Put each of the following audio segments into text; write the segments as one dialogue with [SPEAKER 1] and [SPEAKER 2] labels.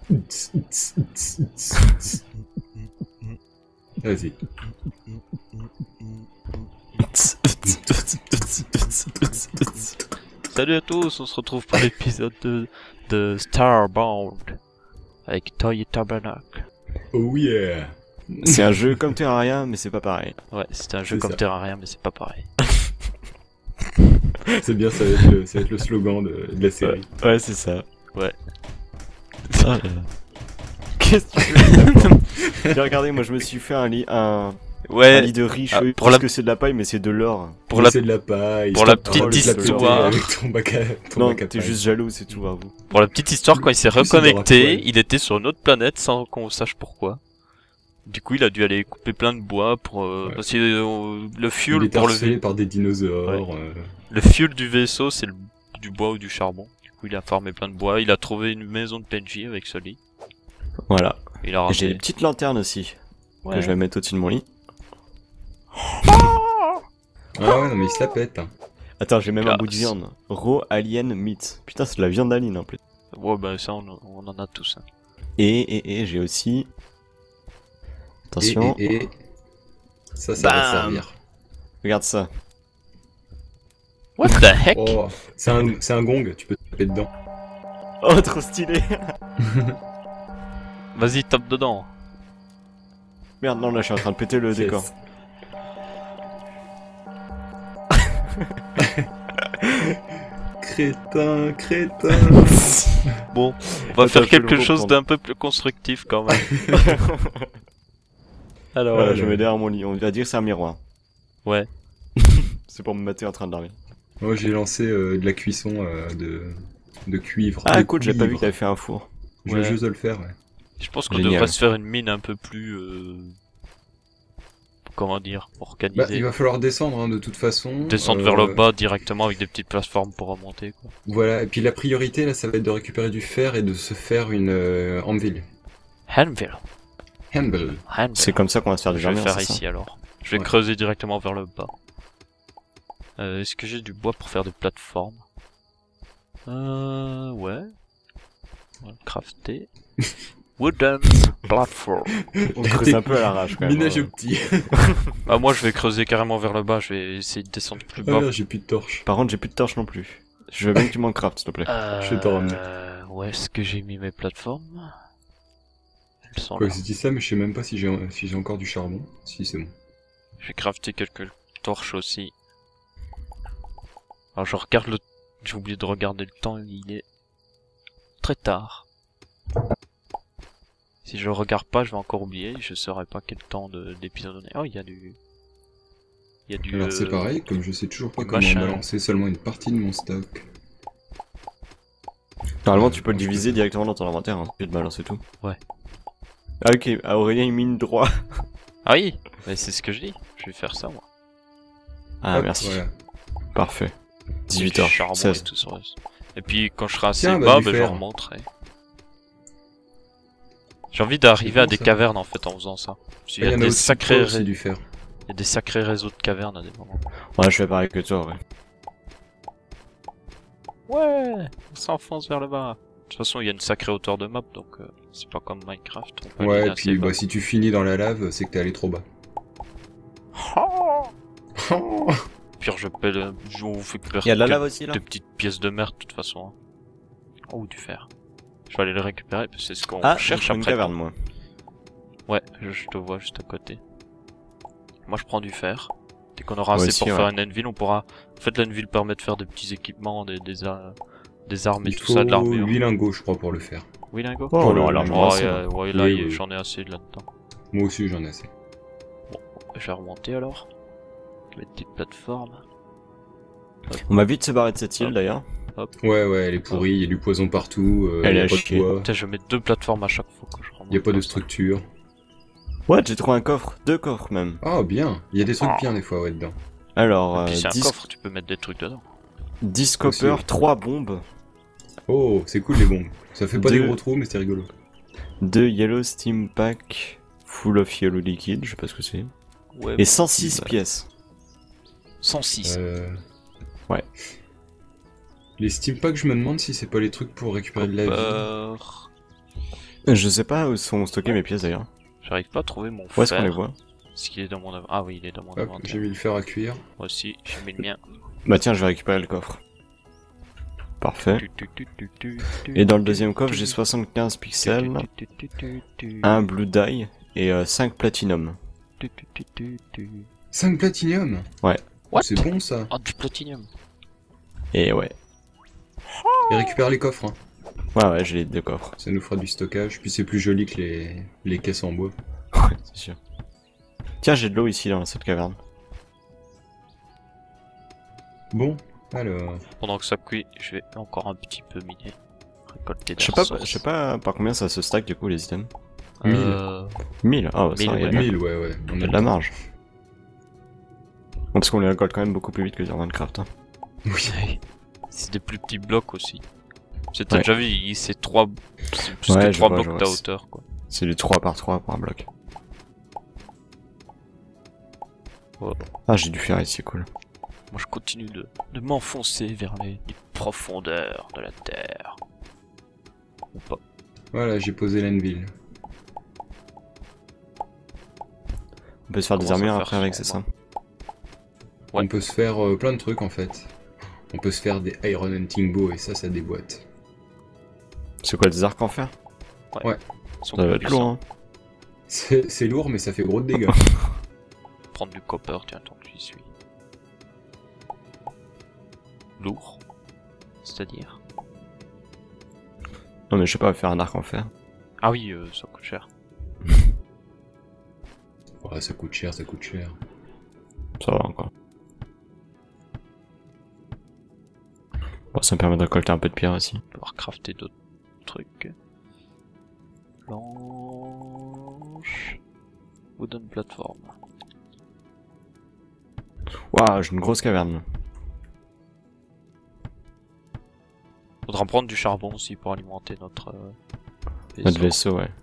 [SPEAKER 1] Vas-y.
[SPEAKER 2] Salut à tous, on se retrouve pour l'épisode de Starbound avec Toy Tabernacle.
[SPEAKER 1] Oh yeah.
[SPEAKER 3] C'est un jeu comme Terraria, mais c'est pas pareil.
[SPEAKER 2] Ouais, c'est un jeu
[SPEAKER 1] C'est
[SPEAKER 2] comme
[SPEAKER 1] ça.
[SPEAKER 2] Terraria, mais c'est pas pareil.
[SPEAKER 1] C'est bien, ça va être le slogan de la série.
[SPEAKER 3] Ouais, c'est ça.
[SPEAKER 2] Ouais.
[SPEAKER 3] Qu'est-ce que tu veux? Regardez, moi je me suis fait un lit de riche.
[SPEAKER 2] Ah,
[SPEAKER 3] Oui,
[SPEAKER 2] pour
[SPEAKER 3] parce
[SPEAKER 2] la-
[SPEAKER 3] que c'est de la paille, mais c'est de l'or.
[SPEAKER 2] Pour la,
[SPEAKER 1] C'est de la paille.
[SPEAKER 2] pour la
[SPEAKER 1] stop
[SPEAKER 2] petite
[SPEAKER 1] troll, stop
[SPEAKER 2] histoire-
[SPEAKER 1] avec ton bac à
[SPEAKER 3] Non,
[SPEAKER 1] bac à
[SPEAKER 3] t'es
[SPEAKER 1] paille.
[SPEAKER 3] juste jaloux, c'est tout, à vous.
[SPEAKER 2] pour la petite histoire, quand il s'est
[SPEAKER 1] Plus, il aura
[SPEAKER 2] reconnecté,
[SPEAKER 1] poil.
[SPEAKER 2] il était sur une autre planète sans qu'on sache pourquoi. Du coup, il a dû aller couper plein de bois pour
[SPEAKER 1] Ouais.
[SPEAKER 2] parce que le
[SPEAKER 1] Il
[SPEAKER 2] fuel
[SPEAKER 1] est
[SPEAKER 2] pour le
[SPEAKER 1] harcelé par des dinosaures.
[SPEAKER 2] le fuel du vaisseau, c'est du bois ou du charbon. Du coup, il a farmé plein de bois. Il a trouvé une maison de PNJ avec ce lit.
[SPEAKER 3] Voilà.
[SPEAKER 2] Il a
[SPEAKER 3] Et j'ai des
[SPEAKER 2] ramené.
[SPEAKER 3] petites lanternes aussi,
[SPEAKER 2] Ouais.
[SPEAKER 3] que je vais mettre au-dessus de mon lit.
[SPEAKER 1] Ah ouais, non mais il se la pète. Hein.
[SPEAKER 3] Attends, j'ai même un
[SPEAKER 2] Classe.
[SPEAKER 3] bout de viande. Raw Alien Meat. Putain, c'est de la viande d'alien en plus.
[SPEAKER 2] Ouais, bah ça, on en a tous. Hein.
[SPEAKER 3] Et j'ai aussi... Attention,
[SPEAKER 1] Et ça va
[SPEAKER 3] Bam.
[SPEAKER 1] servir.
[SPEAKER 3] regarde ça.
[SPEAKER 2] What the heck?
[SPEAKER 1] Oh, c'est un gong, tu peux te taper dedans.
[SPEAKER 3] Oh, trop stylé.
[SPEAKER 2] Vas-y, tape dedans.
[SPEAKER 3] Merde, non, là je suis en train de péter le
[SPEAKER 1] Yes.
[SPEAKER 3] décor.
[SPEAKER 1] Crétin.
[SPEAKER 2] Bon, on va
[SPEAKER 3] Attends,
[SPEAKER 2] faire
[SPEAKER 3] je vais le
[SPEAKER 2] quelque chose
[SPEAKER 3] reprendre.
[SPEAKER 2] d'un peu plus constructif quand même. Alors,
[SPEAKER 3] Voilà,
[SPEAKER 1] Ouais,
[SPEAKER 3] je
[SPEAKER 1] le-
[SPEAKER 3] me mets derrière mon lit. On va dire que c'est un miroir.
[SPEAKER 2] ouais.
[SPEAKER 3] C'est pour me mater en train de dormir.
[SPEAKER 1] Moi j'ai lancé de la cuisson de cuivre.
[SPEAKER 3] Ah,
[SPEAKER 1] de
[SPEAKER 3] cool, j'ai pas vu
[SPEAKER 1] cuivre.
[SPEAKER 3] que t'avais fait un four.
[SPEAKER 1] Je
[SPEAKER 2] Ouais.
[SPEAKER 1] vais juste le faire, ouais.
[SPEAKER 2] Je pense qu'on
[SPEAKER 3] Génial.
[SPEAKER 2] devrait se faire une mine un peu plus, comment dire,
[SPEAKER 1] Bah,
[SPEAKER 2] organisée.
[SPEAKER 1] il va falloir descendre hein, de toute façon.
[SPEAKER 2] Descendre vers le bas directement avec des petites plateformes pour remonter, quoi.
[SPEAKER 1] Voilà, et puis la priorité là, ça va être de récupérer du fer et de se faire une anvil.
[SPEAKER 2] Anvil.
[SPEAKER 1] Anvil.
[SPEAKER 2] Anvil.
[SPEAKER 3] C'est comme ça qu'on va se faire des
[SPEAKER 2] Je vais
[SPEAKER 3] armures,
[SPEAKER 2] faire
[SPEAKER 3] c'est ça
[SPEAKER 2] ici alors. Je vais
[SPEAKER 1] Ouais.
[SPEAKER 2] creuser directement vers le bas. Est-ce que j'ai du bois pour faire des plateformes? Ouais. On va le crafter. Wooden platform.
[SPEAKER 3] On creuse un peu à l'arrache quand même.
[SPEAKER 1] Minage au petit.
[SPEAKER 2] Ah, moi je vais creuser carrément vers le bas, je vais essayer de descendre plus
[SPEAKER 1] Ah
[SPEAKER 2] bas.
[SPEAKER 1] là, j'ai plus de torche.
[SPEAKER 3] Par contre, j'ai plus de torches non plus. Je veux bien que tu m'en craftes, s'il te plaît.
[SPEAKER 1] Je vais t'en ramener.
[SPEAKER 2] Où est-ce que j'ai mis mes plateformes? Elles sont
[SPEAKER 1] Quoi
[SPEAKER 2] là.
[SPEAKER 1] que je dis ça, mais je sais même pas si j'ai encore du charbon. Si, c'est bon.
[SPEAKER 2] J'ai crafté quelques torches aussi. Alors je regarde le... J'ai oublié de regarder le temps, il est très tard. Si je regarde pas, je vais encore oublier, je saurais pas quel temps d'épisode on est. Oh, il y a du... Il y a du...
[SPEAKER 1] Alors c'est pareil, comme je sais toujours pas
[SPEAKER 2] du
[SPEAKER 1] comment
[SPEAKER 2] machin.
[SPEAKER 1] balancer seulement une partie de mon stock.
[SPEAKER 3] Normalement, tu peux le diviser directement dans ton inventaire, hein. Tu te balances et tout.
[SPEAKER 2] Ouais.
[SPEAKER 3] Ah, ok, ah, Aurélien il mine droit.
[SPEAKER 2] Ah oui, mais c'est ce que je dis, je vais faire ça moi.
[SPEAKER 3] Ah,
[SPEAKER 1] Hop,
[SPEAKER 3] merci.
[SPEAKER 1] Voilà.
[SPEAKER 3] Parfait. 18 heures,
[SPEAKER 2] Charbon
[SPEAKER 3] 16.
[SPEAKER 2] et tout ça. Et puis quand je serai assez
[SPEAKER 1] Tiens, bah,
[SPEAKER 2] bas,
[SPEAKER 1] du
[SPEAKER 2] ben, je
[SPEAKER 1] fer.
[SPEAKER 2] remonterai. J'ai envie d'arriver
[SPEAKER 1] C'est
[SPEAKER 2] à
[SPEAKER 1] bon,
[SPEAKER 2] des
[SPEAKER 1] ça.
[SPEAKER 2] cavernes en fait en faisant ça. Parce qu'il
[SPEAKER 1] Ah,
[SPEAKER 2] y a
[SPEAKER 1] en a
[SPEAKER 2] des
[SPEAKER 1] aussi
[SPEAKER 2] sacrés,
[SPEAKER 1] toi aussi du fer.
[SPEAKER 2] il y a des sacrés réseaux de cavernes à des moments.
[SPEAKER 3] Ouais, je fais pareil que toi, ouais.
[SPEAKER 2] Ouais, on s'enfonce vers le bas. De toute façon, il y a une sacrée hauteur de map, donc c'est pas comme Minecraft. on peut
[SPEAKER 1] Ouais,
[SPEAKER 2] aller
[SPEAKER 1] et
[SPEAKER 2] assez
[SPEAKER 1] puis
[SPEAKER 2] bas.
[SPEAKER 1] bah, si tu finis dans la lave, c'est que t'es allé trop bas.
[SPEAKER 2] Pire, je vous fais
[SPEAKER 3] Il y a de la
[SPEAKER 2] que
[SPEAKER 3] lave aussi là.
[SPEAKER 2] des petites pièces de mer de toute façon. Hein. Oh, du fer. Je vais aller le récupérer, parce que c'est ce qu'on
[SPEAKER 3] Ah,
[SPEAKER 2] cherche
[SPEAKER 3] une
[SPEAKER 2] après.
[SPEAKER 3] caverne, moi.
[SPEAKER 2] Ouais, je te vois juste à côté. Moi je prends du fer. Dès qu'on aura
[SPEAKER 3] Moi
[SPEAKER 2] assez
[SPEAKER 3] aussi,
[SPEAKER 2] pour
[SPEAKER 3] ouais.
[SPEAKER 2] faire une anvil, on pourra... En fait l'anvil permet de faire des petits équipements, des armes et
[SPEAKER 1] Il
[SPEAKER 2] tout
[SPEAKER 1] faut
[SPEAKER 2] ça, de l'armure.
[SPEAKER 1] 8 lingots, je crois, pour le faire.
[SPEAKER 2] Oui, Lingo?
[SPEAKER 3] Oh,
[SPEAKER 1] le-
[SPEAKER 3] non, alors,
[SPEAKER 1] le-
[SPEAKER 3] moi,
[SPEAKER 2] Oh,
[SPEAKER 3] c'est
[SPEAKER 2] ouais, là,
[SPEAKER 1] Oui, oui.
[SPEAKER 2] j'en ai assez là-dedans.
[SPEAKER 1] Moi aussi, j'en ai assez.
[SPEAKER 2] Je vais remonter alors. Les petites plateformes.
[SPEAKER 3] On va vite se barrer de cette île
[SPEAKER 2] Hop.
[SPEAKER 3] d'ailleurs.
[SPEAKER 1] Ouais, elle est pourrie, il y a du poison partout,
[SPEAKER 3] Elle
[SPEAKER 1] y a
[SPEAKER 3] est
[SPEAKER 1] pas
[SPEAKER 3] à
[SPEAKER 1] de
[SPEAKER 3] chier.
[SPEAKER 1] toit,
[SPEAKER 2] Putain, je mets 2 plateformes à chaque fois que je remonte.
[SPEAKER 1] y a pas de
[SPEAKER 2] comme ça.
[SPEAKER 1] structure.
[SPEAKER 3] Ouais, j'ai trouvé un coffre. 2 coffres même.
[SPEAKER 1] Ah, bien, il y a des trucs bien des fois, ouais, dedans.
[SPEAKER 3] Alors,
[SPEAKER 2] Et puis c'est un
[SPEAKER 3] 10,
[SPEAKER 2] coffre, tu peux mettre des trucs dedans.
[SPEAKER 3] 10
[SPEAKER 1] Aussi,
[SPEAKER 3] copper,
[SPEAKER 1] ouais.
[SPEAKER 3] 3 bombes,
[SPEAKER 1] Oh, c'est cool les bombes. Ça fait pas des
[SPEAKER 3] Deux.
[SPEAKER 1] gros trous, mais c'est rigolo.
[SPEAKER 3] 2 yellow steam pack full of yellow liquid, je sais pas ce que c'est.
[SPEAKER 2] Ouais,
[SPEAKER 3] Et 106
[SPEAKER 2] bah,
[SPEAKER 3] pièces.
[SPEAKER 2] 106.
[SPEAKER 3] Ouais.
[SPEAKER 1] Les steam packs, je me demande si c'est pas les trucs pour récupérer de la vie.
[SPEAKER 3] Je sais pas où sont stockées mes pièces d'ailleurs.
[SPEAKER 2] J'arrive pas à trouver mon
[SPEAKER 3] Où est-ce qu'on
[SPEAKER 2] fer.
[SPEAKER 3] les voit?
[SPEAKER 2] Est-ce qu'il est dans mon Ah oui, il est dans mon
[SPEAKER 1] Hop,
[SPEAKER 2] inventaire.
[SPEAKER 1] j'ai mis le fer à cuire.
[SPEAKER 2] Moi aussi, j'ai mis le mien.
[SPEAKER 3] Bah tiens, je vais récupérer le coffre. Parfait. Et dans le deuxième coffre, j'ai 75 pixels, un blue dye et 5 platinum.
[SPEAKER 1] 5 platinium.
[SPEAKER 3] Ouais.
[SPEAKER 2] What?
[SPEAKER 1] C'est bon ça.
[SPEAKER 2] Oh, du platinium.
[SPEAKER 3] Et ouais.
[SPEAKER 1] Et récupère les coffres. Hein.
[SPEAKER 3] Ouais, j'ai les 2 coffres.
[SPEAKER 1] Ça nous fera du stockage. Puis c'est plus joli que les caisses en bois.
[SPEAKER 3] Ouais, c'est sûr. Tiens, j'ai de l'eau ici dans cette caverne.
[SPEAKER 1] Bon, alors.
[SPEAKER 2] Pendant que ça cuit, je vais encore un petit peu miner. Récolter des
[SPEAKER 3] Je sais pas par combien ça se stack du coup les items. 1000. Ah ouais,
[SPEAKER 2] 1000,
[SPEAKER 3] ça, il y a
[SPEAKER 2] ouais.
[SPEAKER 1] 1000, ouais. On
[SPEAKER 3] il y a de la marge. Parce qu'on les récolte quand même beaucoup plus vite que dans Minecraft. Hein.
[SPEAKER 2] Oui. C'est des plus petits blocs aussi. T'as
[SPEAKER 3] Ouais.
[SPEAKER 2] déjà vu, c'est 3... C'est plus
[SPEAKER 3] Ouais,
[SPEAKER 2] que
[SPEAKER 3] je
[SPEAKER 2] 3
[SPEAKER 3] vois,
[SPEAKER 2] blocs
[SPEAKER 3] je vois.
[SPEAKER 2] ta hauteur, quoi.
[SPEAKER 3] C'est du 3 par 3 par bloc.
[SPEAKER 2] Ouais.
[SPEAKER 3] Ah, j'ai du fer ici, cool.
[SPEAKER 2] Moi je continue de m'enfoncer vers les profondeurs de la terre. Ou pas.
[SPEAKER 1] Voilà, j'ai posé l'anvil.
[SPEAKER 3] On peut se faire des
[SPEAKER 2] Comment ça
[SPEAKER 3] armures
[SPEAKER 2] faire
[SPEAKER 3] après avec,
[SPEAKER 2] sombre.
[SPEAKER 3] c'est ça?
[SPEAKER 2] Ouais.
[SPEAKER 1] On peut se faire plein de trucs en fait. On peut se faire des Iron Hunting Bow et ça déboîte.
[SPEAKER 3] C'est quoi, des arcs en fer?
[SPEAKER 1] Ouais.
[SPEAKER 2] Ils sont
[SPEAKER 3] Ça va être
[SPEAKER 2] puissants.
[SPEAKER 3] lourd, hein.
[SPEAKER 1] C'est lourd mais ça fait gros de dégâts.
[SPEAKER 2] Prendre du copper, tiens, tant que j'y suis. Lourd. C'est-à-dire?
[SPEAKER 3] Non mais je sais pas, faire un arc en fer.
[SPEAKER 2] Ah oui, ça coûte cher.
[SPEAKER 1] Ouais, ça coûte cher, ça coûte cher.
[SPEAKER 3] Ça va encore. Bon, ça me permet de récolter un peu de pierre aussi.
[SPEAKER 2] On va pouvoir crafter d'autres trucs. Planche. Wooden platform.
[SPEAKER 3] Waouh, j'ai une grosse caverne.
[SPEAKER 2] Faudra prendre du charbon aussi pour alimenter notre
[SPEAKER 3] Notre vaisseau, ouais.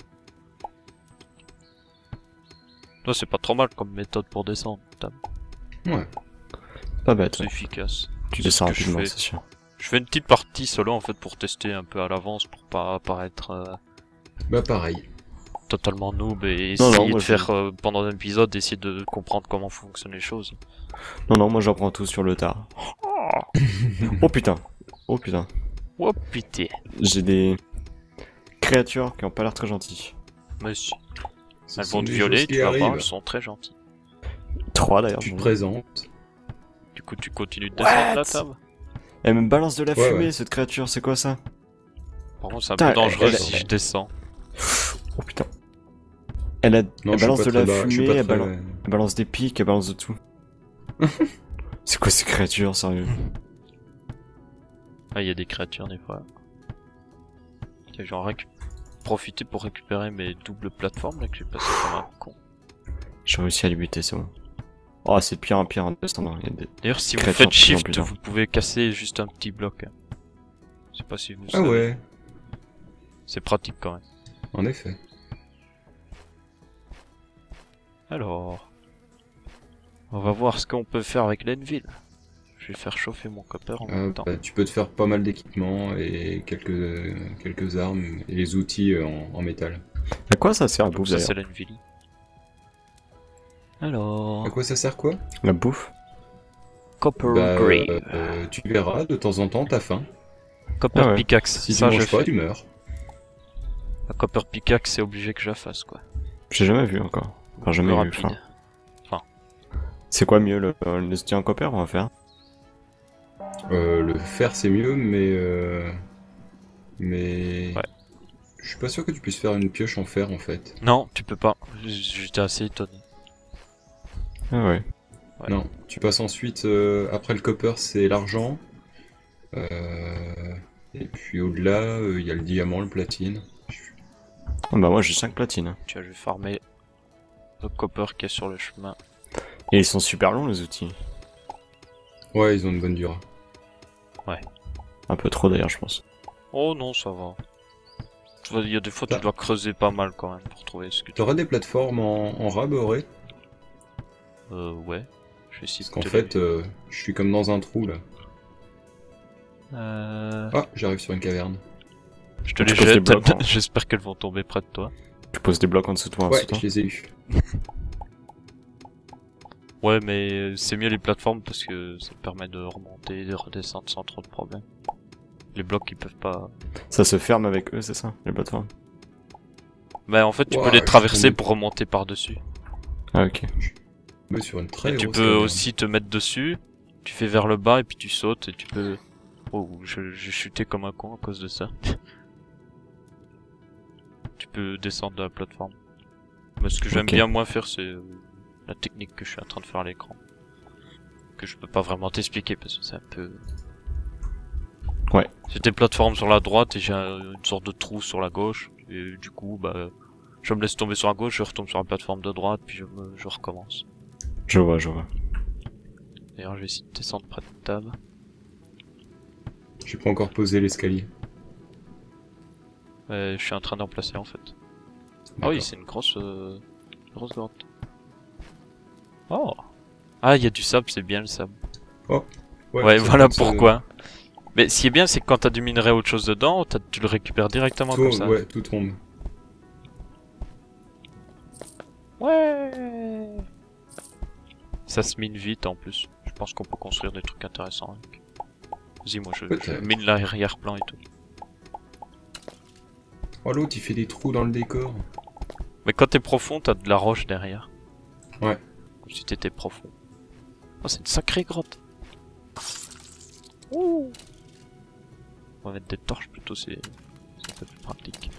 [SPEAKER 2] Toi, c'est pas trop mal comme méthode pour descendre, Tam.
[SPEAKER 1] Ouais.
[SPEAKER 3] Pas bête,
[SPEAKER 2] C'est
[SPEAKER 3] ouais.
[SPEAKER 2] efficace.
[SPEAKER 3] Tu
[SPEAKER 2] C'est
[SPEAKER 3] descends
[SPEAKER 2] ce que je
[SPEAKER 3] rapidement,
[SPEAKER 2] fais.
[SPEAKER 3] c'est sûr.
[SPEAKER 2] Je fais une petite partie solo en fait pour tester un peu à l'avance pour pas apparaître
[SPEAKER 1] Bah pareil.
[SPEAKER 2] totalement noob et
[SPEAKER 3] Non,
[SPEAKER 2] essayer
[SPEAKER 3] moi,
[SPEAKER 2] de faire pendant un épisode essayer de comprendre comment fonctionnent les choses.
[SPEAKER 3] Non, moi j'en prends tout sur le tard. Oh putain. Oh putain.
[SPEAKER 2] Oh putain.
[SPEAKER 3] J'ai des créatures qui ont pas l'air très gentilles.
[SPEAKER 2] Mais si.
[SPEAKER 1] Ce
[SPEAKER 2] Elles
[SPEAKER 1] sont
[SPEAKER 2] vont te
[SPEAKER 1] des
[SPEAKER 2] violer,
[SPEAKER 1] choses qui
[SPEAKER 2] tu vas voir,
[SPEAKER 1] arrivent.
[SPEAKER 2] elles sont très gentilles.
[SPEAKER 3] 3 d'ailleurs.
[SPEAKER 1] Tu
[SPEAKER 3] j'en
[SPEAKER 1] te
[SPEAKER 3] ai.
[SPEAKER 1] présentes.
[SPEAKER 2] Du coup tu continues de descendre la table.
[SPEAKER 3] Elle me balance de la
[SPEAKER 1] Ouais,
[SPEAKER 3] fumée
[SPEAKER 1] ouais.
[SPEAKER 3] cette créature, c'est quoi ça?
[SPEAKER 2] Par contre c'est un
[SPEAKER 3] Putain,
[SPEAKER 2] peu dangereux
[SPEAKER 3] elle-
[SPEAKER 2] si je descends.
[SPEAKER 3] Oh putain. Elle,
[SPEAKER 1] Non,
[SPEAKER 3] elle
[SPEAKER 1] je suis
[SPEAKER 3] balance
[SPEAKER 1] pas
[SPEAKER 3] de
[SPEAKER 1] très
[SPEAKER 3] la
[SPEAKER 1] bas, je suis
[SPEAKER 3] fumée,
[SPEAKER 1] pas
[SPEAKER 3] elle,
[SPEAKER 1] très-
[SPEAKER 3] elle balance des pics, elle balance de tout. C'est quoi ces créatures, sérieux?
[SPEAKER 2] Ah il y a des créatures des fois. Tiens, je vais en profiter pour récupérer mes doubles plateformes là que j'ai passé comme un con.
[SPEAKER 3] J'ai réussi à les buter, c'est bon. Oh, c'est de pire en pire en descendant. Il y a des...
[SPEAKER 2] D'ailleurs si vous
[SPEAKER 3] Créatures
[SPEAKER 2] faites
[SPEAKER 3] de plus en
[SPEAKER 2] shift
[SPEAKER 3] plus, hein.
[SPEAKER 2] vous pouvez casser juste un petit bloc. Je sais pas si vous
[SPEAKER 1] Ah
[SPEAKER 2] savez.
[SPEAKER 1] ouais,
[SPEAKER 2] C'est pratique quand même.
[SPEAKER 1] en effet.
[SPEAKER 2] Alors, on va voir ce qu'on peut faire avec l'Envil. Je vais faire chauffer mon copper en même temps.
[SPEAKER 1] Bah, tu peux te faire pas mal d'équipements et quelques armes et les outils en métal.
[SPEAKER 3] À quoi ça sert la
[SPEAKER 2] Donc
[SPEAKER 3] bouffe
[SPEAKER 2] ça
[SPEAKER 3] d'ailleurs?
[SPEAKER 2] c'est l'Envil. Alors,
[SPEAKER 1] À quoi ça sert quoi?
[SPEAKER 3] La bouffe?
[SPEAKER 2] Copper
[SPEAKER 1] Bah,
[SPEAKER 2] Grave.
[SPEAKER 1] tu verras, de temps en temps t'as faim.
[SPEAKER 2] Copper
[SPEAKER 3] Ah ouais.
[SPEAKER 2] Pickaxe,
[SPEAKER 1] Si
[SPEAKER 2] ça
[SPEAKER 1] tu
[SPEAKER 2] je
[SPEAKER 1] manges pas,
[SPEAKER 2] fais.
[SPEAKER 1] tu meurs.
[SPEAKER 2] La Copper Pickaxe c'est obligé que je la fasse quoi.
[SPEAKER 3] J'ai jamais vu encore. Enfin, jamais
[SPEAKER 2] Plus
[SPEAKER 3] vu.
[SPEAKER 2] rapide.
[SPEAKER 3] Enfin, c'est quoi mieux, le style en copper on va faire?
[SPEAKER 1] Le fer c'est mieux, mais
[SPEAKER 2] Ouais.
[SPEAKER 1] je suis pas sûr que tu puisses faire une pioche en fer en fait.
[SPEAKER 2] Non, tu peux pas. J'étais assez étonné.
[SPEAKER 3] Ah ouais.
[SPEAKER 2] Ouais.
[SPEAKER 1] Non, tu passes ensuite après le copper c'est l'argent. Et puis au-delà il y a le diamant, le platine.
[SPEAKER 3] Ah bah moi j'ai 5 platines.
[SPEAKER 2] Tu vois, je vais farmer le copper qui est sur le chemin.
[SPEAKER 3] Et ils sont super longs les outils.
[SPEAKER 1] Ouais, ils ont une bonne durée.
[SPEAKER 3] Un peu trop d'ailleurs je pense.
[SPEAKER 2] Oh non, ça va. Tu vois, il y a des fois tu dois creuser pas mal quand même pour trouver ce que tu...
[SPEAKER 1] T'auras des plateformes en rab, Auré?
[SPEAKER 2] Ouais. Je vais essayer
[SPEAKER 1] Parce
[SPEAKER 2] de
[SPEAKER 1] qu'en
[SPEAKER 2] te
[SPEAKER 1] fait, je suis comme dans un trou là.
[SPEAKER 2] les-
[SPEAKER 1] Ah, j'arrive sur une caverne.
[SPEAKER 2] Je te
[SPEAKER 3] Tu
[SPEAKER 2] les
[SPEAKER 3] poses des
[SPEAKER 2] jette,
[SPEAKER 3] blocs, hein.
[SPEAKER 2] j'espère qu'elles vont tomber près de toi.
[SPEAKER 3] Tu poses des blocs en dessous de toi, en
[SPEAKER 1] Ouais,
[SPEAKER 3] dessous de toi.
[SPEAKER 1] je les ai eus.
[SPEAKER 2] Ouais, mais c'est mieux les plateformes parce que ça permet de remonter et de redescendre sans trop de problèmes. Les blocs ils peuvent pas...
[SPEAKER 3] Ça se ferme avec eux, c'est ça, les plateformes?
[SPEAKER 2] Bah en fait tu
[SPEAKER 1] Ouah,
[SPEAKER 2] peux les
[SPEAKER 1] je suis
[SPEAKER 2] traverser
[SPEAKER 1] tombé.
[SPEAKER 2] pour remonter par-dessus.
[SPEAKER 3] Ah, ok.
[SPEAKER 1] Ouais, sur une très
[SPEAKER 2] Et tu
[SPEAKER 1] grosse
[SPEAKER 2] peux
[SPEAKER 1] caverne.
[SPEAKER 2] aussi te mettre dessus, tu fais vers le bas et puis tu sautes et tu peux... Oh, j'ai chuté comme un con à cause de ça. Tu peux descendre de la plateforme. Mais ce que j'aime
[SPEAKER 3] Ok.
[SPEAKER 2] bien moi faire c'est la technique que je suis en train de faire à l'écran. Que je peux pas vraiment t'expliquer parce que c'est un peu...
[SPEAKER 3] Ouais.
[SPEAKER 2] C'est des plateformes sur la droite et j'ai une sorte de trou sur la gauche. Et du coup, bah, je me laisse tomber sur la gauche, je retombe sur la plateforme de droite, puis je recommence.
[SPEAKER 3] Je vois, je vois.
[SPEAKER 2] D'ailleurs, je vais essayer de descendre près de table.
[SPEAKER 1] J'ai pas encore posé l'escalier.
[SPEAKER 2] Je suis en train d'en placer en fait. Ah
[SPEAKER 1] D'accord.
[SPEAKER 2] oui, c'est une grosse grotte. Oh. Ah, il y a du sable, c'est bien le sable. Ouais,
[SPEAKER 1] ça
[SPEAKER 2] voilà
[SPEAKER 1] compte,
[SPEAKER 2] pourquoi. Mais ce qui est bien, c'est que quand t'as du minerai ou autre chose dedans, tu le récupères directement
[SPEAKER 1] tout,
[SPEAKER 2] comme ça.
[SPEAKER 1] ouais, tout tombe.
[SPEAKER 2] Ouais. Ça se mine vite en plus. Je pense qu'on peut construire des trucs intéressants avec. Vas-y, moi je
[SPEAKER 1] Peut-être.
[SPEAKER 2] mine l'arrière-plan et tout.
[SPEAKER 1] Oh, l'autre, il fait des trous dans le décor.
[SPEAKER 2] Mais quand t'es profond, t'as de la roche derrière.
[SPEAKER 1] Ouais.
[SPEAKER 2] Comme si t'étais profond. Oh, c'est une sacrée grotte. Ouh. On va mettre des torches plutôt, c'est un peu plus pratique.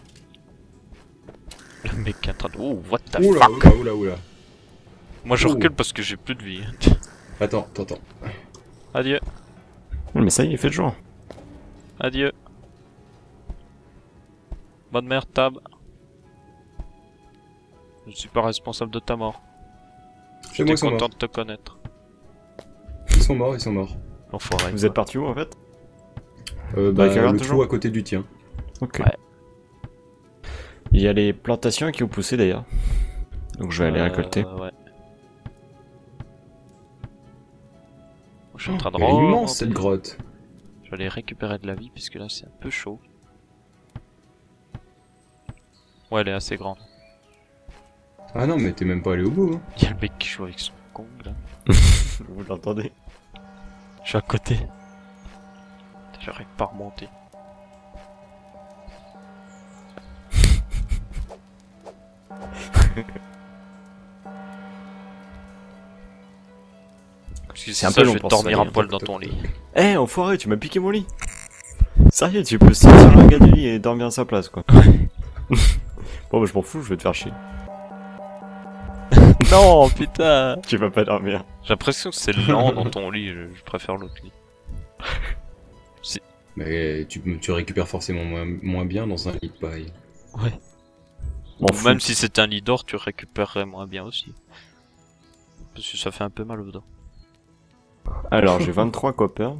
[SPEAKER 2] Le mec est en train de... Oh, what the
[SPEAKER 1] Oula,
[SPEAKER 2] fuck.
[SPEAKER 1] oula, oula, oula.
[SPEAKER 2] Moi je
[SPEAKER 1] Oh.
[SPEAKER 2] recule parce que j'ai plus de vie.
[SPEAKER 1] Attends.
[SPEAKER 2] Adieu,
[SPEAKER 3] Mais ça y est, il fait le jour.
[SPEAKER 2] adieu. Bonne merde, Tab. Je ne suis pas responsable de ta mort.
[SPEAKER 1] Chez moi,
[SPEAKER 2] J'étais
[SPEAKER 1] ils sont
[SPEAKER 2] content
[SPEAKER 1] morts.
[SPEAKER 2] de te connaître.
[SPEAKER 1] Ils sont morts.
[SPEAKER 2] L'enfoiré.
[SPEAKER 3] Vous êtes parti où en fait?
[SPEAKER 1] Bah,
[SPEAKER 3] la caverne,
[SPEAKER 1] le
[SPEAKER 3] toujours
[SPEAKER 1] trou à côté du tien.
[SPEAKER 3] Ok.
[SPEAKER 2] Ouais.
[SPEAKER 3] Il y a les plantations qui ont poussé d'ailleurs. Donc je vais aller récolter.
[SPEAKER 2] Ouais. Je suis en train de
[SPEAKER 1] Elle est immense,
[SPEAKER 2] remonter.
[SPEAKER 1] cette grotte.
[SPEAKER 2] Je vais aller récupérer de la vie puisque là c'est un peu chaud. Ouais, elle est assez grande.
[SPEAKER 1] Ah non, mais t'es même pas allé au bout, hein.
[SPEAKER 2] Il y a le mec qui joue avec son Kong là.
[SPEAKER 3] Vous l'entendez?
[SPEAKER 2] Je suis à côté. J'arrive pas à remonter. Parce que
[SPEAKER 3] C'est un
[SPEAKER 2] ça,
[SPEAKER 3] peu
[SPEAKER 2] je
[SPEAKER 3] long
[SPEAKER 2] vais
[SPEAKER 3] pour
[SPEAKER 2] dormir
[SPEAKER 3] ça,
[SPEAKER 2] à poil dans ton lit.
[SPEAKER 3] Eh, enfoiré, tu m'as piqué mon lit. Sérieux, tu peux sortir un gars du lit et dormir à sa place quoi. Bon bah je m'en fous, je vais te faire chier.
[SPEAKER 2] Non, putain.
[SPEAKER 3] Tu vas pas dormir.
[SPEAKER 2] J'ai l'impression que c'est lent dans ton lit, je préfère l'autre lit.
[SPEAKER 1] Mais tu récupères forcément moins bien dans un lit de paille.
[SPEAKER 2] Ouais.
[SPEAKER 3] M'en
[SPEAKER 2] Ou
[SPEAKER 3] fous.
[SPEAKER 2] même si c'est un lit d'or, tu récupérerais moins bien aussi. Parce que ça fait un peu mal au dos.
[SPEAKER 3] Alors j'ai 23 copper.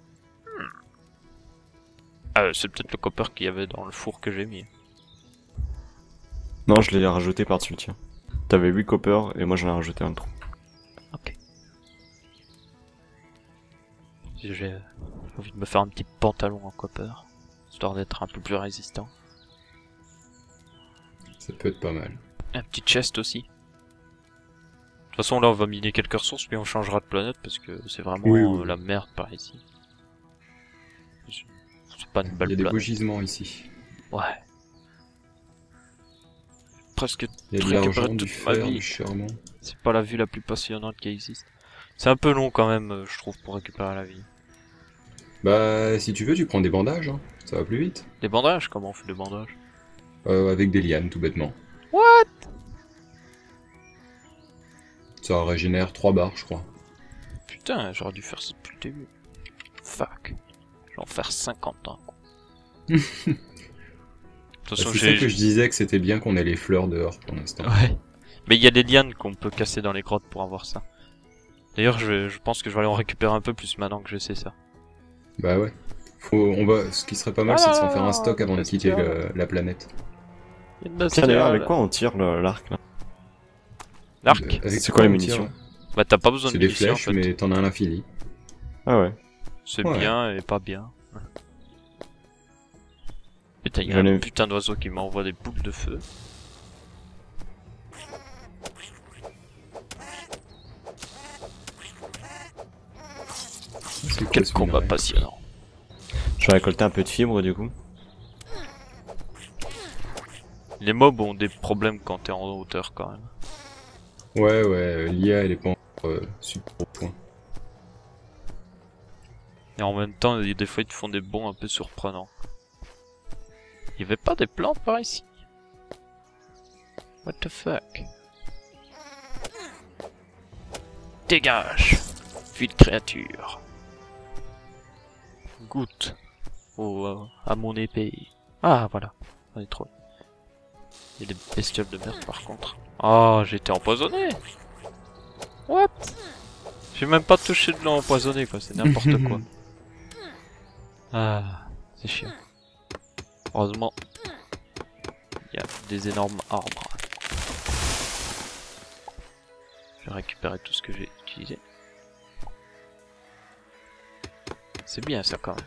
[SPEAKER 2] Ah, c'est peut-être le copper qu'il y avait dans le four que j'ai mis.
[SPEAKER 3] Non, je l'ai rajouté par-dessus le tien. T'avais 8 copper et moi j'en ai rajouté un trou.
[SPEAKER 2] Ok. J'ai envie de me faire un petit pantalon en copper, histoire d'être un peu plus résistant.
[SPEAKER 1] Ça peut être pas mal.
[SPEAKER 2] Un petit chest aussi. De toute façon là on va miner quelques ressources puis on changera de planète parce que c'est vraiment
[SPEAKER 1] Oui.
[SPEAKER 2] la merde par ici. C'est pas une
[SPEAKER 1] Il
[SPEAKER 2] belle
[SPEAKER 1] y a des beaux
[SPEAKER 2] planète.
[SPEAKER 1] gisements ici.
[SPEAKER 2] Ouais. Presque
[SPEAKER 1] Il y a de
[SPEAKER 2] récupéré
[SPEAKER 1] l'argent, du
[SPEAKER 2] toute ma
[SPEAKER 1] fer,
[SPEAKER 2] vie.
[SPEAKER 1] du charbon.
[SPEAKER 2] C'est pas la vue la plus passionnante qui existe. C'est un peu long quand même, je trouve, pour récupérer la vie.
[SPEAKER 1] Bah, si tu veux, tu prends des bandages, hein. Ça va plus vite.
[SPEAKER 2] Des bandages, comment on fait des bandages?
[SPEAKER 1] Avec des lianes, tout bêtement.
[SPEAKER 2] What?
[SPEAKER 1] Ça régénère 3 barres, je crois.
[SPEAKER 2] Putain, j'aurais dû faire ça depuis le début. Fuck. Je vais en faire 50 ans, quoi. De toute
[SPEAKER 1] Bah,
[SPEAKER 2] façon,
[SPEAKER 1] c'est ça que je disais que c'était bien qu'on ait les fleurs dehors pour l'instant.
[SPEAKER 2] Ouais. Mais il y a des lianes qu'on peut casser dans les grottes pour avoir ça. D'ailleurs, je pense que je vais aller en récupérer un peu plus maintenant que je sais ça.
[SPEAKER 1] Bah ouais. Ce qui serait pas mal, c'est de s'en faire un stock avant de quitter la planète.
[SPEAKER 2] Il y a de la
[SPEAKER 3] Tiens d'ailleurs,
[SPEAKER 2] style.
[SPEAKER 3] avec quoi on tire l'arc là?
[SPEAKER 2] L'arc?
[SPEAKER 1] Avec
[SPEAKER 3] C'est quoi les
[SPEAKER 1] on tire
[SPEAKER 3] munitions?
[SPEAKER 2] Bah t'as pas besoin
[SPEAKER 1] C'est
[SPEAKER 2] de
[SPEAKER 1] des
[SPEAKER 2] munitions
[SPEAKER 1] flèches,
[SPEAKER 2] en fait.
[SPEAKER 1] mais t'en as à l'infini.
[SPEAKER 3] Ah ouais.
[SPEAKER 2] C'est
[SPEAKER 1] Ouais.
[SPEAKER 2] bien et pas bien. Putain, il y a un putain d'oiseau qui m'envoie des boules de feu. Quel combat passionnant.
[SPEAKER 3] Je vais récolter un peu de fibres du coup.
[SPEAKER 2] Les mobs ont des problèmes quand t'es en hauteur quand même.
[SPEAKER 1] Ouais, l'IA elle est pas encore super au point.
[SPEAKER 2] Et en même temps, des fois ils te font des bonds un peu surprenants. Il y avait pas des plantes par ici? What the fuck? Dégage! Vite créature! Goûte à mon épée. Ah voilà, on est trop. Il y a des bestioles de merde par contre. Oh, j'ai été empoisonné! What? J'ai même pas touché de l'eau empoisonnée quoi, c'est n'importe quoi. Ah, c'est chiant. Heureusement, il y a des énormes arbres. Je vais récupérer tout ce que j'ai utilisé. C'est bien ça quand même.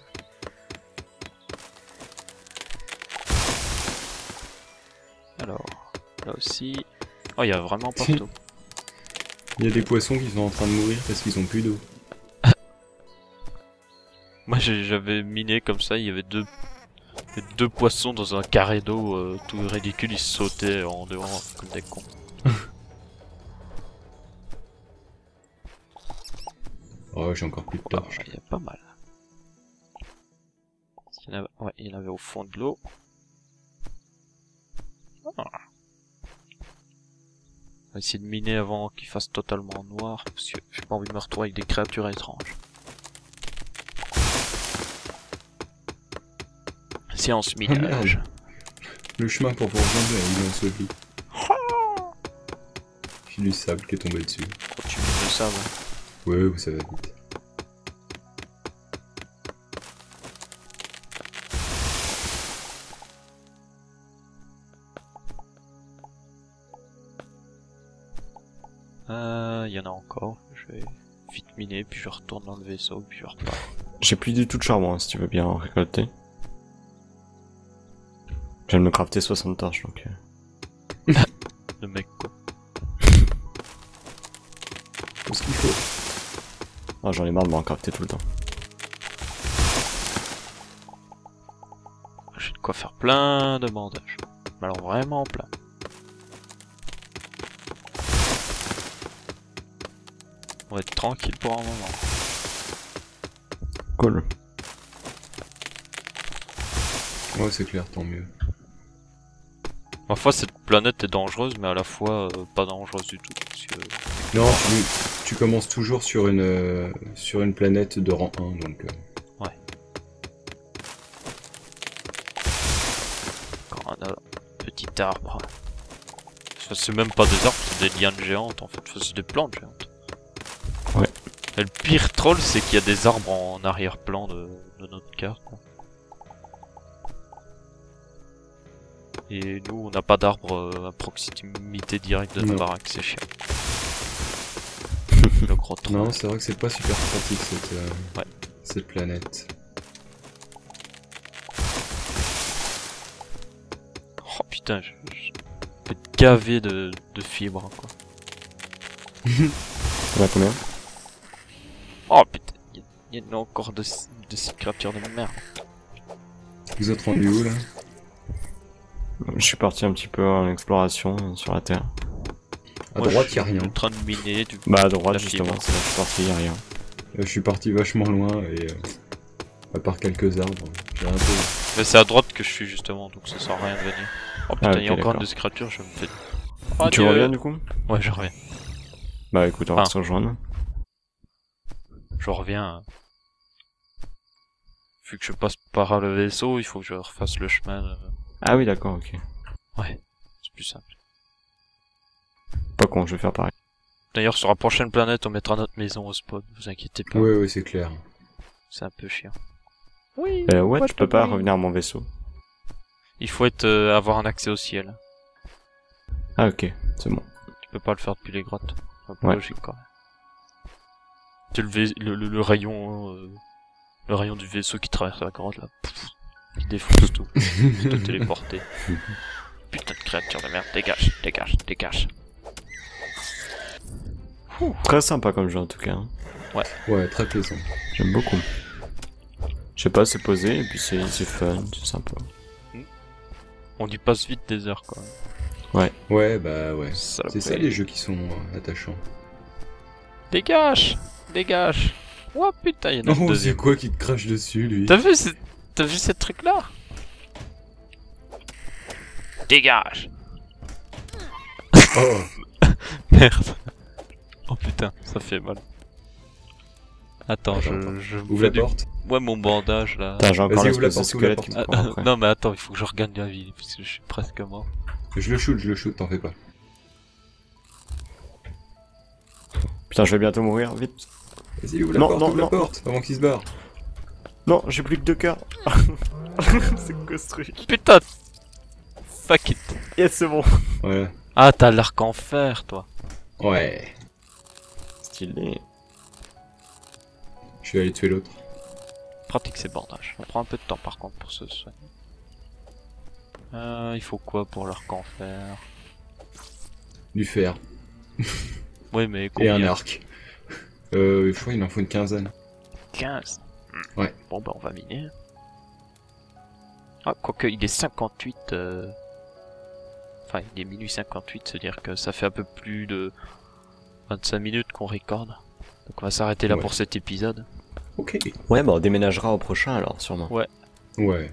[SPEAKER 2] Alors, là aussi... Oh, il y a vraiment partout.
[SPEAKER 1] Il y a des poissons qui sont en train de mourir parce qu'ils ont plus d'eau.
[SPEAKER 2] Moi j'avais miné comme ça, il y avait deux poissons dans un carré d'eau tout ridicule, ils sautaient en dehors comme des cons.
[SPEAKER 1] Oh, j'ai encore plus de torches.
[SPEAKER 2] Il y a pas mal. Ouais, il y en avait au fond de l'eau. Ah. On va essayer de miner avant qu'il fasse totalement noir, parce que j'ai pas envie de me retrouver avec des créatures étranges. Séance minage.
[SPEAKER 1] Le chemin pour vous rejoindre, il est enseveli. J'ai du sable qui est tombé dessus.
[SPEAKER 2] Oh, tu mines le sable.
[SPEAKER 1] Ouais, ça va vite.
[SPEAKER 2] Il y en a encore. Je vais vite miner, puis je retourne dans le vaisseau, puis je repars.
[SPEAKER 3] J'ai plus du tout de charbon, hein, si tu veux bien en récolter. Je viens de me crafter 60 torches, donc...
[SPEAKER 2] Le mec, quoi.
[SPEAKER 1] Tout ce qu'il faut.
[SPEAKER 3] Oh, j'en ai marre de m'en crafter tout le temps.
[SPEAKER 2] J'ai de quoi faire plein de bandages. Alors vraiment plein. On va être tranquille pour un moment.
[SPEAKER 3] Cool.
[SPEAKER 1] Ouais, c'est clair, tant mieux.
[SPEAKER 2] Parfois cette planète est dangereuse, mais à la fois pas dangereuse du tout. Parce que...
[SPEAKER 1] Non, tu commences toujours sur une planète de rang 1, donc...
[SPEAKER 2] Ouais. Encore un petit arbre. Enfin, c'est même pas des arbres, c'est des lianes géantes en fait. Enfin, c'est des plantes géantes.
[SPEAKER 3] Ouais.
[SPEAKER 2] Et le pire troll, c'est qu'il y a des arbres en arrière-plan de notre carte, quoi. Et nous, on n'a pas d'arbres à proximité directe de nos baraques, c'est chiant. Le gros troll.
[SPEAKER 1] Non, c'est vrai que c'est pas super pratique cette planète.
[SPEAKER 2] Oh putain, je vais être gavé de fibres, quoi.
[SPEAKER 3] On a combien?
[SPEAKER 2] Oh putain, il y a encore de ces créatures de merde.
[SPEAKER 1] Vous êtes rendu où là?
[SPEAKER 3] Je suis parti un petit peu en exploration sur la Terre.
[SPEAKER 1] À droite, y'a rien.
[SPEAKER 2] En train de miner.
[SPEAKER 3] Bah à droite justement, c'est là que je suis parti, y'a rien.
[SPEAKER 1] Je suis parti vachement loin et à part quelques arbres, j'ai rien trouvé.
[SPEAKER 2] Mais c'est à droite que je suis justement, donc ça sert à rien de venir. Oh putain,
[SPEAKER 3] Ah, ok,
[SPEAKER 2] il y a encore
[SPEAKER 3] d'accord.
[SPEAKER 2] de ces créatures, je me fais...
[SPEAKER 3] Tu reviens du coup?
[SPEAKER 2] Ouais, je reviens.
[SPEAKER 3] Bah écoute, on va se rejoindre.
[SPEAKER 2] Je reviens. Vu que je passe par le vaisseau, il faut que je refasse le chemin.
[SPEAKER 3] Ah oui d'accord, ok.
[SPEAKER 2] Ouais, c'est plus simple.
[SPEAKER 3] Pas con, je vais faire pareil.
[SPEAKER 2] D'ailleurs, sur la prochaine planète, on mettra notre maison au spawn, vous inquiétez pas.
[SPEAKER 1] Ouais, c'est clair.
[SPEAKER 2] C'est un peu chiant. Oui.
[SPEAKER 3] Ouais, tu peux pas revenir à mon vaisseau.
[SPEAKER 2] Il faut avoir un accès au ciel.
[SPEAKER 3] Ah ok, c'est bon.
[SPEAKER 2] Tu peux pas le faire depuis les grottes. C'est un peu
[SPEAKER 3] Ouais.
[SPEAKER 2] logique quand même. Tu le rayon du vaisseau qui traverse la grotte là. Pff, Il défonce tout. Il te téléporter. Putain de créature de merde, dégage, dégage, dégage.
[SPEAKER 3] Très sympa comme jeu en tout cas. Hein.
[SPEAKER 1] Ouais, très plaisant.
[SPEAKER 3] J'aime beaucoup. Je sais pas, c'est posé et puis c'est fun, c'est sympa.
[SPEAKER 2] On y passe vite des heures quand même.
[SPEAKER 1] Ouais, bah ouais.
[SPEAKER 2] Saloperie.
[SPEAKER 1] C'est ça les jeux qui sont attachants.
[SPEAKER 2] Dégage, dégage. Oh putain, il y en a un
[SPEAKER 1] Oh, c'est
[SPEAKER 2] deuxième.
[SPEAKER 1] quoi qui te crache dessus, lui?
[SPEAKER 2] T'as vu ce truc là? Dégage.
[SPEAKER 1] Oh,
[SPEAKER 2] Merde. Oh putain, ça fait mal. Attends,
[SPEAKER 1] Attends,
[SPEAKER 2] je
[SPEAKER 1] ouvre
[SPEAKER 2] fais
[SPEAKER 1] la
[SPEAKER 2] du...
[SPEAKER 1] porte.
[SPEAKER 2] Ouais, mon bandage là.
[SPEAKER 3] Putain, j'ai encore
[SPEAKER 1] Vas-y, ouvre la
[SPEAKER 3] l'espèce de
[SPEAKER 1] porte, ouvre la
[SPEAKER 3] squelette qui me
[SPEAKER 2] Ah,
[SPEAKER 3] court après.
[SPEAKER 2] non mais attends, il faut que je regagne la vie parce que je suis presque mort.
[SPEAKER 1] Je le shoot, t'en fais pas.
[SPEAKER 3] Putain, je vais bientôt mourir, vite.
[SPEAKER 1] Vas-y, ouvre la
[SPEAKER 3] Non,
[SPEAKER 1] porte,
[SPEAKER 3] non,
[SPEAKER 1] ouvre la
[SPEAKER 3] non.
[SPEAKER 1] porte, avant qu'il se barre.
[SPEAKER 3] Non, j'ai plus que 2 cœurs. C'est quoi ce truc?
[SPEAKER 2] Putain. Fuck it.
[SPEAKER 3] Yes, c'est bon.
[SPEAKER 1] Voilà.
[SPEAKER 2] Ah, t'as l'arc en fer, toi.
[SPEAKER 1] Ouais.
[SPEAKER 3] Stylé.
[SPEAKER 1] Je vais aller tuer l'autre.
[SPEAKER 2] Pratique ces bandages. On prend un peu de temps par contre pour se soigner. Il faut quoi pour l'arc en fer?
[SPEAKER 1] Du fer.
[SPEAKER 2] Oui, mais
[SPEAKER 1] Et
[SPEAKER 2] combien?
[SPEAKER 1] un arc. Je crois qu'il en faut une quinzaine.
[SPEAKER 2] 15.
[SPEAKER 1] Ouais.
[SPEAKER 2] Bon bah on va miner. Ah, quoique il est 58... Enfin, il est minuit 58, c'est-à-dire que ça fait un peu plus de 25 minutes qu'on recorde. Donc on va s'arrêter là
[SPEAKER 1] Ouais.
[SPEAKER 2] pour cet épisode.
[SPEAKER 1] Ok.
[SPEAKER 3] Ouais, bah on déménagera au prochain alors, sûrement.
[SPEAKER 1] Ouais.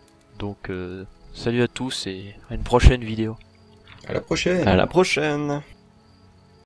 [SPEAKER 2] Donc salut à tous et à une prochaine vidéo.
[SPEAKER 1] À la prochaine.
[SPEAKER 3] À la prochaine.